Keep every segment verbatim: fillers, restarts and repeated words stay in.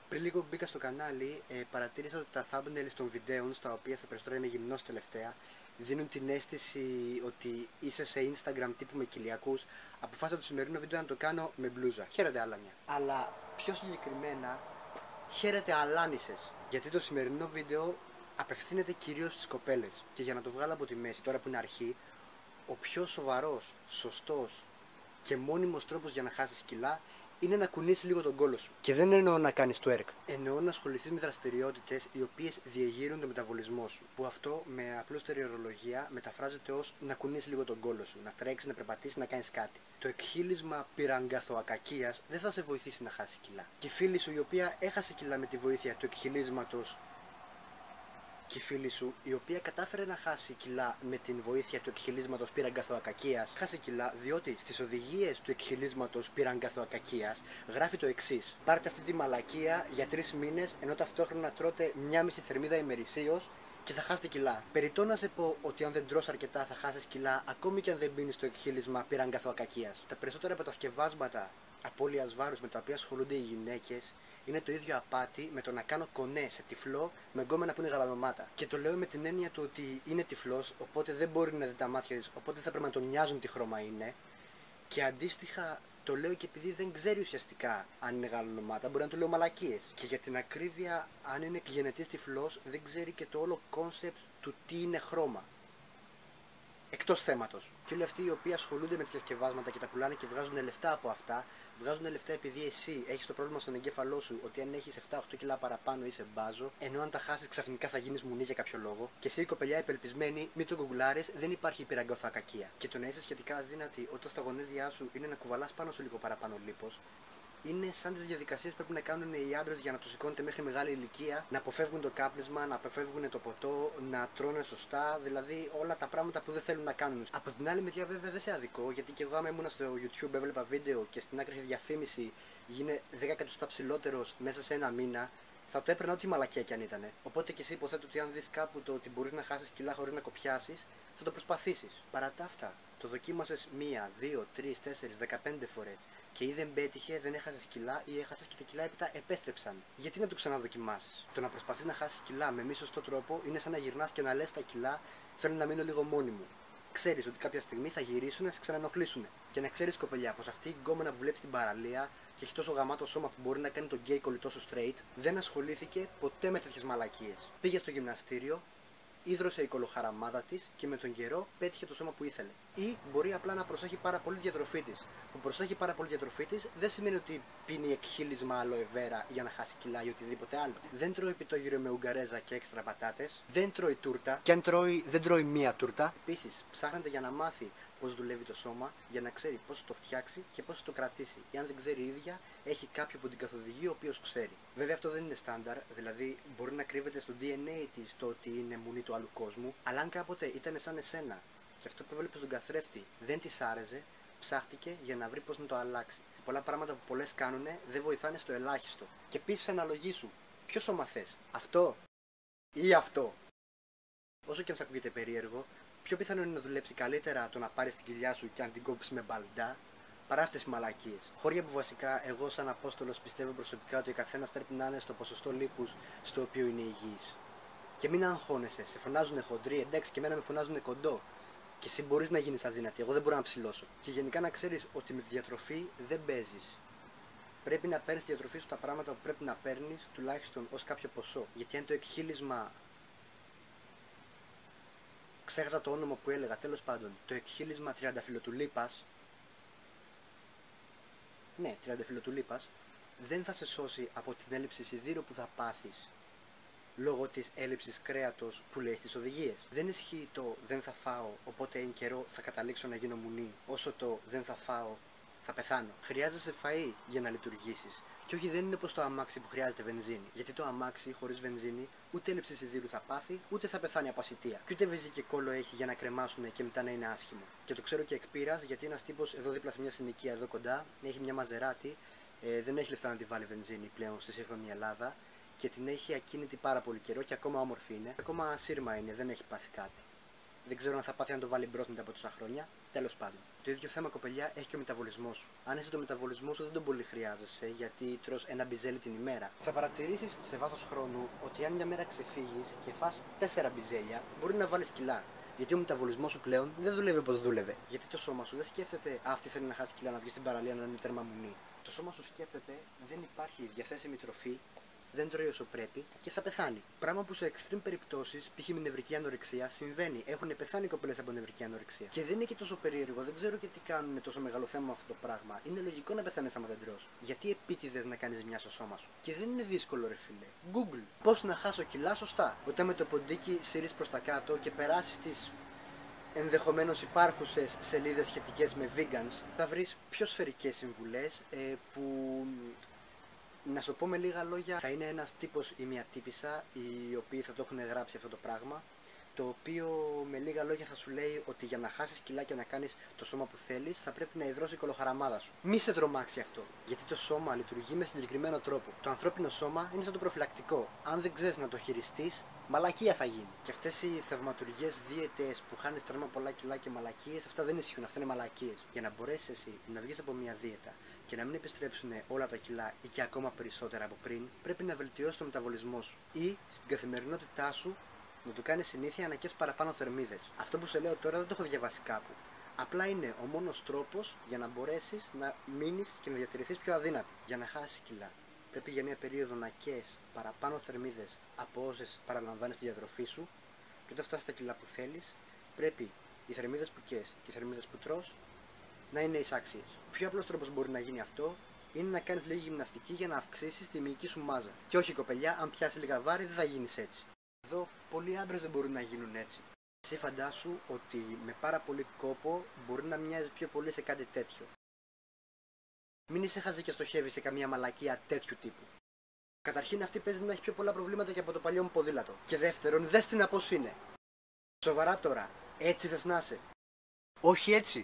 Πριν λίγο μπήκα στο κανάλι, ε, παρατήρησα ότι τα thumbnails των βίντεων, στα οποία στα περισσότερα είμαι γυμνός τελευταία, δίνουν την αίσθηση ότι είσαι σε Instagram τύπου με κοιλιακούς. Αποφάσισα το σημερινό βίντεο να το κάνω με μπλούζα. Χαίρετε Αλάνια. Αλλά πιο συγκεκριμένα, χαίρετε Αλάνισες. Γιατί το σημερινό βίντεο απευθύνεται κυρίως στις κοπέλες. Και για να το βγάλω από τη μέση, τώρα που είναι αρχή, ο πιο σοβαρός, σωστός και μόνιμος τρόπος για να χάσεις κιλά είναι να κουνήσεις λίγο τον κόλο σου. Και δεν εννοώ να κάνεις twerk. Εννοώ να ασχοληθείς με δραστηριότητες οι οποίες διεγείρουν τον μεταβολισμό σου. Που αυτό με απλούστερη ορολογία μεταφράζεται ως να κουνήσεις λίγο τον κόλο σου. Να τρέξεις, να περπατήσεις, να κάνεις κάτι. Το εκχύλισμα πυραγκαθοακακίας δεν θα σε βοηθήσει να χάσεις κιλά. Και η φίλη σου η οποία έχασε κιλά με τη βοήθεια του εκχυλίσματος, και η φίλη σου, η οποία κατάφερε να χάσει κιλά με την βοήθεια του εκχυλίσματος πυραγκαθοακακίας, χάσει κιλά διότι στις οδηγίες του εκχυλίσματος πυραγκαθοακακίας γράφει το εξής: πάρτε αυτή τη μαλακία για τρεις μήνες, ενώ ταυτόχρονα τρώτε μια μισή θερμίδα ημερησίως και θα χάσετε κιλά. Περιττό να σε πω ότι αν δεν τρως αρκετά θα χάσεις κιλά, ακόμη και αν δεν μπίνεις στο εκχύλισμα πυραγκαθοακακίας. Τα περισσότερα από τα σκευάσματα απώλειας βάρους με τα οποία ασχολούνται οι γυναίκες είναι το ίδιο απάτη με το να κάνω κονέ σε τυφλό με γκόμενα που είναι γαλανομάτα. Και το λέω με την έννοια του ότι είναι τυφλός, οπότε δεν μπορεί να δει τα μάτια της, οπότε θα πρέπει να τον νοιάζουν τι χρώμα είναι. Και αντίστοιχα το λέω και επειδή δεν ξέρει ουσιαστικά αν είναι γαλανομάτα, μπορεί να του λέω μαλακίες. Και για την ακρίβεια, αν είναι γενετής τυφλός, δεν ξέρει και το όλο κόνσεπτ του τι είναι χρώμα. Εκτός θέματος. Και όλοι αυτοί οι οποίοι ασχολούνται με τέτοια σκευάσματα και τα πουλάνε και βγάζουν λεφτά από αυτά, βγάζουν λεφτά επειδή εσύ έχεις το πρόβλημα στον εγκέφαλό σου ότι αν έχεις επτά οκτώ κιλά παραπάνω είσαι μπάζο, ενώ αν τα χάσεις ξαφνικά θα γίνεις μουνί για κάποιο λόγο. Και εσύ η κοπελιά επελπισμένη, μην το γκουγκλάρεις, δεν υπάρχει πυραγκαθοακακία. Και το να είσαι σχετικά αδύνατη όταν στα γονίδια σου είναι να κουβαλάς πάνω σου λίγο παραπάνω λίπος, είναι σαν τις διαδικασίες που πρέπει να κάνουν οι άντρες για να τους σηκώνεται μέχρι μεγάλη ηλικία, να αποφεύγουν το κάπνισμα, να αποφεύγουν το ποτό, να τρώνε σωστά, δηλαδή όλα τα πράγματα που δεν θέλουν να κάνουν. Από την άλλη μεριά, βέβαια, δεν σε αδικό, γιατί και εγώ άμα ήμουν στο YouTube, έβλεπα βίντεο και στην άκρη διαφήμιση γίνε δέκα εκατοστά ψηλότερος μέσα σε ένα μήνα, θα το έπαιρνα ό,τι μαλακία κι αν ήταν. Οπότε και εσύ υποθέτω ότι αν δεις κάπου το ότι μπορείς να χάσεις κιλά χωρίς να κοπιάσεις, θα το προσπαθήσεις. Παρά τα αυτά, το δοκίμασες μία, δύο, τρεις, τέσσερις, δεκαπέντε φορές και ή δεν πέτυχε, δεν έχασες κιλά ή έχασες και τα κιλά έπειτα επέστρεψαν. Γιατί να το ξαναδοκιμάσεις? Το να προσπαθείς να χάσεις κιλά με μη σωστό τρόπο είναι σαν να γυρνάς και να λες τα κιλά θέλω να μείνω λίγο μόνη μου. Ξέρεις ότι κάποια στιγμή θα γυρίσουν να σε ξαναενοχλήσουν. Και να ξέρεις, κοπελιά, πως αυτή η γκόμενα που βλέπεις στην παραλία και έχει τόσο γαμάτο σώμα που μπορεί να κάνει τον γκέι κολλητό σου straight, δεν ασχολήθηκε ποτέ με τέτοιες μαλακίες. Πήγε στο γυμναστήριο, ίδρωσε η κολοχαραμάδα της και με τον καιρό πέτυχε το σώμα που ήθελε. Ή μπορεί απλά να προσέχει πάρα πολύ διατροφή της. Που προσέχει πάρα πολύ διατροφή της δεν σημαίνει ότι πίνει εκχύλισμα aloe vera για να χάσει κιλά ή οτιδήποτε άλλο. Δεν τρώει πιτόγυρο με ουγγαρέζα και έξτρα πατάτες. Δεν τρώει τούρτα. Και αν τρώει, δεν τρώει μία τούρτα. Επίσης, ψάχνεται για να μάθει πώς δουλεύει το σώμα, για να ξέρει πώς το φτιάξει και πώς το κρατήσει. Ή αν δεν ξέρει η ίδια, έχει κάποιον που την καθοδηγεί ο οποίος ξέρει. Βέβαια, αυτό δεν είναι στάνταρ, δηλαδή μπορεί να κρύβεται στο ντι εν έι της το ότι είναι μουνί του άλλου κόσμου, αλλά αν κάποτε ήταν σαν εσένα και αυτό που έβλεπε στον καθρέφτη δεν της άρεσε, ψάχτηκε για να βρει πώς να το αλλάξει. Πολλά πράγματα που πολλές κάνουν δεν βοηθάνε στο ελάχιστο. Και επίσης αναλογήσου, ποιο σώμα θες, αυτό ή αυτό? Όσο και αν σ' ακούγεται περίεργο, πιο πιθανό είναι να δουλέψει καλύτερα το να πάρεις την κοιλιά σου και αν την κόψεις με μπαλντά, παρά αυτές τις μαλακίες. Χώρια που βασικά εγώ σαν Απόστολος πιστεύω προσωπικά ότι ο καθένας πρέπει να είναι στο ποσοστό λίπους στο οποίο είναι υγιής. Και μην αγχώνεσαι, σε φωνάζουνε χοντρή, εντάξει και εμένα με φωνάζουνε κοντό. Και εσύ μπορείς να γίνεις αδύνατη, εγώ δεν μπορώ να ψηλώσω. Και γενικά να ξέρεις ότι με τη διατροφή δεν παίζεις. Πρέπει να παίρνεις τη διατροφή σου τα πράγματα που πρέπει να παίρνεις, τουλάχιστον ως κάποιο ποσό. Γιατί αν το εκχύλισμα. Ξέχασα το όνομα που έλεγα, τέλος πάντων. Το εκχύλισμα τριανταφυλλοτουλίπας. Ναι, τριανταφυλλοτουλίπας. Δεν θα σε σώσει από την έλλειψη σιδήρου που θα πάθεις λόγω της έλλειψης κρέατος που λέει στις οδηγίες. Δεν ισχύει το δεν θα φάω, οπότε εν καιρό θα καταλήξω να γίνω μουνί, όσο το δεν θα φάω, θα πεθάνω. Χρειάζεσαι φαΐ για να λειτουργήσεις. Και όχι, δεν είναι πως το αμάξι που χρειάζεται βενζίνη. Γιατί το αμάξι χωρίς βενζίνη ούτε έλλειψη σιδήρου θα πάθει, ούτε θα πεθάνει από ασιτεία. Και ούτε βεζί και κόλλο έχει για να κρεμάσουν και μετά να είναι άσχημο. Και το ξέρω και εκ πείρας, γιατί ένας τύπος εδώ δίπλα σε μια συνοικία εδώ κοντά έχει μια μαζεράτη, ε, δεν έχει λεφτά να τη βάλει βενζίνη πλέον στη σύγχρονη Ελλάδα. Και την έχει ακίνητη πάρα πολύ καιρό και ακόμα όμορφη είναι. Ακόμα σύρμα είναι, δεν έχει πάθει κάτι. Δεν ξέρω αν θα πάθει αν το βάλει μπρος μετά από τόσα χρόνια. Τέλος πάντων. Το ίδιο θέμα, κοπελιά, έχει και ο μεταβολισμός σου. Αν εσύ το μεταβολισμό σου δεν τον πολύ χρειάζεσαι, γιατί τρως ένα μπιζέλι την ημέρα, θα παρατηρήσεις σε βάθος χρόνου ότι αν μια μέρα ξεφύγεις και φας τέσσερα μπιζέλια, μπορεί να βάλεις κιλά. Γιατί ο μεταβολισμός σου πλέον δεν δουλεύει όπως δούλευε. Γιατί το σώμα σου δεν σκέφτεται «Α, αυτή θέλει να χάσει κιλά, να βγει στην παραλία να είναι τέρμα μουνί». Το σώμα σου σκέφτεται «Δεν υπάρχει διαθέσιμη τροφή, δεν τρώει όσο πρέπει και θα πεθάνει». Πράγμα που σε extreme περιπτώσεις, π.χ. με νευρική ανορεξία, συμβαίνει. Έχουν πεθάνει κοπέλες από νευρική ανορεξία. Και δεν είναι και τόσο περίεργο, δεν ξέρω και τι κάνουν τόσο μεγάλο θέμα με αυτό το πράγμα. Είναι λογικό να πεθάνεις άμα δεν τρως. Γιατί επίτηδες να κάνεις μια στο σώμα σου. Και δεν είναι δύσκολο, ρε φίλε. Google. Πώς να χάσω κιλά σωστά. Όταν με το ποντίκι σύρεις προς τα κάτω και περάσεις τις ενδεχομένως υπάρχουσες σελίδες σχετικές με vegans, θα βρεις πιο σφαιρικές συμβουλές ε, που, να σου το πω με λίγα λόγια, θα είναι ένας τύπος ή μια τύπισσα οι οποίοι θα το έχουν γράψει αυτό το πράγμα, το οποίο με λίγα λόγια θα σου λέει ότι για να χάσεις κιλά και να κάνεις το σώμα που θέλεις θα πρέπει να υδρώσει η κολοχαραμάδα σου. Μη σε τρομάξει αυτό, γιατί το σώμα λειτουργεί με συγκεκριμένο τρόπο. Το ανθρώπινο σώμα είναι σαν το προφυλακτικό. Αν δεν ξέρεις να το χειριστείς, μαλακία θα γίνει. Και αυτές οι θαυματουργές δίαιτες που χάνεις τέρμα πολλά κιλά και μαλακίες, αυτά δεν ισχύουν, αυτά είναι μαλακίες. Για να μπορέσεις εσύ να βγεις από μια δίαιτα και να μην επιστρέψουν όλα τα κιλά ή και ακόμα περισσότερα από πριν, πρέπει να βελτιώσεις το μεταβολισμό σου ή στην καθημερινότητά σου να του κάνεις συνήθεια να καίς παραπάνω θερμίδες. Αυτό που σε λέω τώρα δεν το έχω διαβάσει κάπου. Απλά είναι ο μόνος τρόπος για να μπορέσεις να μείνεις και να διατηρηθείς πιο αδύνατη. Για να χάσεις κιλά, πρέπει για μια περίοδο να καίς παραπάνω θερμίδες από όσες παραλαμβάνεις τη διατροφή σου, και όταν φτάσεις στα κιλά που θέλεις, πρέπει οι θερμίδες που καίς και οι θερμίδες που τρως να είναι εισάξιες. Ο πιο απλός τρόπος που μπορεί να γίνει αυτό είναι να κάνεις λίγη γυμναστική για να αυξήσεις τη μυϊκή σου μάζα. Και όχι, κοπελιά, αν πιάσει λίγα βάρη δεν θα γίνεις έτσι. Εδώ πολλοί άντρες δεν μπορούν να γίνουν έτσι. Εσύ φαντάσου ότι με πάρα πολύ κόπο μπορεί να μοιάζει πιο πολύ σε κάτι τέτοιο. Μην είσαι χαζή και στοχεύει σε καμία μαλακία τέτοιου τύπου. Καταρχήν αυτή παίζει να έχει πιο πολλά προβλήματα και από το παλιό μου ποδήλατο. Και δεύτερον, δες την πώς είναι. Σοβαρά τώρα, έτσι θες να είσαι? Όχι έτσι.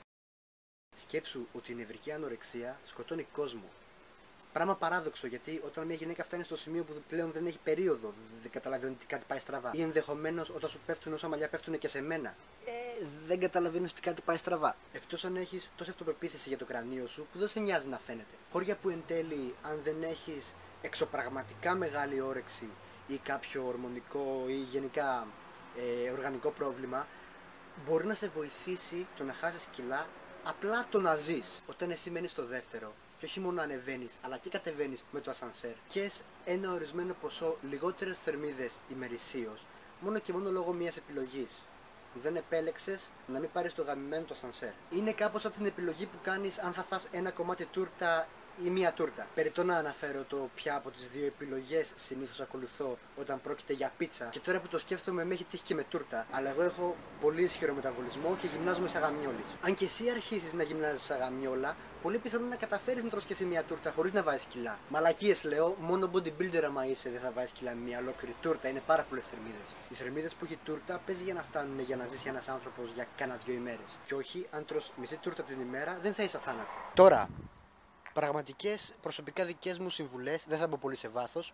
Σκέψου ότι η νευρική ανορεξία σκοτώνει κόσμο. Πράγμα παράδοξο, γιατί όταν μια γυναίκα φτάνει στο σημείο που πλέον δεν έχει περίοδο, δεν καταλαβαίνει ότι κάτι πάει στραβά. Ή ενδεχομένως όταν σου πέφτουν όσα μαλλιά πέφτουν και σε μένα, ε, δεν καταλαβαίνει ότι κάτι πάει στραβά. Εκτός αν έχεις τόση αυτοπεποίθηση για το κρανίο σου που δεν σε νοιάζει να φαίνεται. Χώρια που εν τέλει, αν δεν έχεις εξωπραγματικά μεγάλη όρεξη ή κάποιο ορμονικό ή γενικά ε, οργανικό πρόβλημα, μπορεί να σε βοηθήσει το να χάσεις κιλά απλά το να ζεις. Όταν εσύ μένεις στο δεύτερο, και όχι μόνο ανεβαίνεις, αλλά και κατεβαίνεις με το ασανσέρ, και ένα ορισμένο ποσό λιγότερες θερμίδες ημερησίως, μόνο και μόνο λόγω μιας επιλογής. Δεν επέλεξες να μην πάρεις το γαμημένο το ασανσέρ. Είναι κάπως σαν την επιλογή που κάνεις αν θα φας ένα κομμάτι τούρτα ή μία τούρτα. Περιττό να αναφέρω το ποια από τις δύο επιλογές συνήθως ακολουθώ όταν πρόκειται για πίτσα. Και τώρα που το σκέφτομαι, με έχει τύχει και με τούρτα. Αλλά εγώ έχω πολύ ισχυρό μεταβολισμό και γυμνάζομαι σαν γαμιόλης. Αν και εσύ αρχίσεις να γυμνάζεσαι σαν γαμιόλα, πολύ πιθανό να καταφέρεις να τρως και εσύ μία τούρτα χωρίς να βάζεις κιλά. Μαλακίες λέω, μόνο bodybuilder άμα είσαι δεν θα βάζεις κιλά με μία ολόκληρη τούρτα. Είναι πάρα πολλές θερμίδες. Οι θερμίδες που έχει τούρτα παίζει για να φτάνουν για να ζήσει ένας άνθρωπος για κάνα δύο ημέρες. Και όχι, αν τρως μισή τούρτα την ημέρα, δεν θα είσαι αθάνατη. Τώρα, πραγματικές προσωπικά δικές μου συμβουλές, δεν θα μπω πολύ σε βάθος,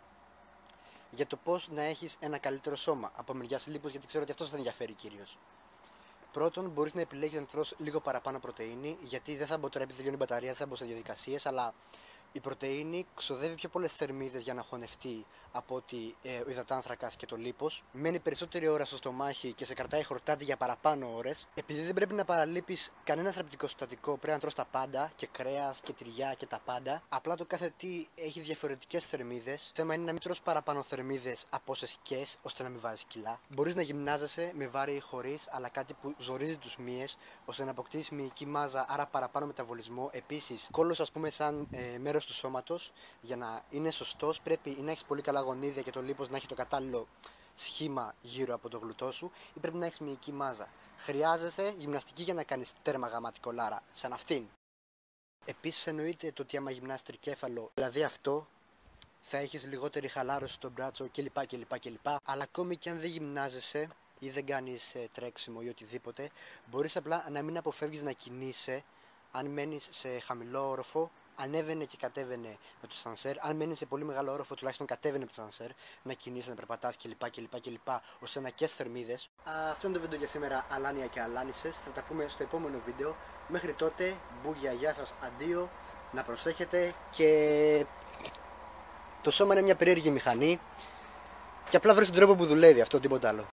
για το πώς να έχεις ένα καλύτερο σώμα από μεριάς λίπους, γιατί ξέρω ότι αυτό θα ενδιαφέρει κυρίως. Πρώτον, μπορείς να επιλέγεις να τρως λίγο παραπάνω πρωτεΐνη, γιατί δεν θα μπω τώρα επειδή τελειώνει η μπαταρία, δεν θα μπω σε διαδικασίες, αλλά η πρωτεΐνη ξοδεύει πιο πολλές θερμίδες για να χωνευτεί από ότι ε, ο υδατάνθρακας και το λίπος. Μένει περισσότερη ώρα στο στομάχι και σε κρατάει χορτάτη για παραπάνω ώρες. Επειδή δεν πρέπει να παραλείπεις κανένα θρεπτικό συστατικό, πρέπει να τρως τα πάντα, και κρέας και τυριά και τα πάντα. Απλά το κάθε τι έχει διαφορετικές θερμίδες. Θέμα είναι να μην τρως παραπάνω θερμίδες από όσες κες, ώστε να μην βάζεις κιλά. Μπορείς να γυμνάζεσαι με βάρη ή χωρίς, αλλά κάτι που ζορίζει τους μύες, ώστε να αποκτήσεις μυϊκή μάζα, άρα παραπάνω μεταβολισμό. Επίσης, κόλλος, ας πούμε, σαν ε, μέρος του σώματος, για να είναι σωστός, πρέπει ή να έχεις πολύ καλά γονίδια και το λίπος να έχει το κατάλληλο σχήμα γύρω από το γλουτό σου, ή πρέπει να έχεις μυϊκή μάζα. Χρειάζεσαι γυμναστική για να κάνεις τέρμα γραμματικολάρα, σαν αυτήν. Επίσης, εννοείται το ότι άμα γυμνάς τρικέφαλο, δηλαδή αυτό, θα έχεις λιγότερη χαλάρωση στο μπράτσο κλπ. κλπ, κλπ. Αλλά ακόμη και αν δεν γυμνάζεσαι ή δεν κάνεις ε, τρέξιμο ή οτιδήποτε, μπορείς απλά να μην αποφεύγεις να κινείσαι αν μένεις σε χαμηλό όροφο, ανέβαινε και κατέβαινε με το σανσέρ. Αν μένει σε πολύ μεγάλο όροφο, τουλάχιστον κατέβαινε με το σανσέρ. Να κινείσαι, να περπατάς κλπ. κλπ, κλπ ώστε να καίς θερμίδες. Αυτό είναι το βίντεο για σήμερα, Αλάνια και Αλάνισσες. Θα τα πούμε στο επόμενο βίντεο. Μέχρι τότε, μπούγια, γεια σας, αντίο. Να προσέχετε και το σώμα είναι μια περίεργη μηχανή. Και απλά βρες τον τρόπο που δουλεύει, αυτό τίποτα άλλο.